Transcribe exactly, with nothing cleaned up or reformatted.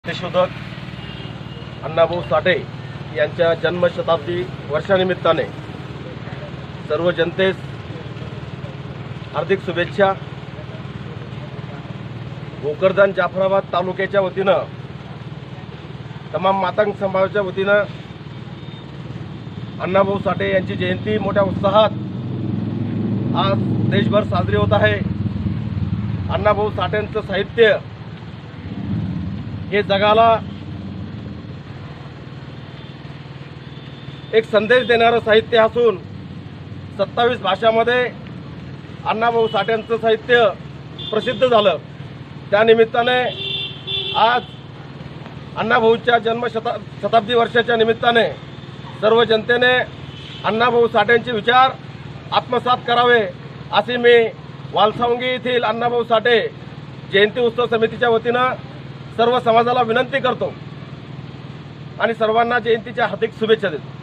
देशोधक अण्णाभाऊ साठे यांच्या जन्मशताब्दी वर्षानिमित्ताने सर्व जनतेस हार्दिक शुभेच्छा। भोकरदन जाफराबाद तालुक्याच्या वतीनं तमाम मातंग समाजाच्या वतीनं अण्णाभाऊ साठे यांची जयंती मोठ्या उत्साहात आज देशभर साजरी होत आहे। अण्णाभाऊ साठेंचं साहित्य हे जगाला एक संदेश देणारं साहित्य असून सत्तावीस भाषांमध्ये अण्णाभाऊ साठेंचं साहित्य प्रसिद्ध झालं। त्यानिमित्ताने आज अण्णाभाऊच्या जन्मशता शताब्दी वर्षाच्या निमित्ताने सर्व जनतेने अण्णाभाऊ साठेंचे विचार आत्मसात करावे असे मी वालसावंगी येथील अण्णाभाऊ साठे जयंती उत्सव समितीच्या वतीनं सर्व समाजाला विनंती करतो आणि सर्वांना जयंतीच्या हार्दिक शुभेच्छा देतो।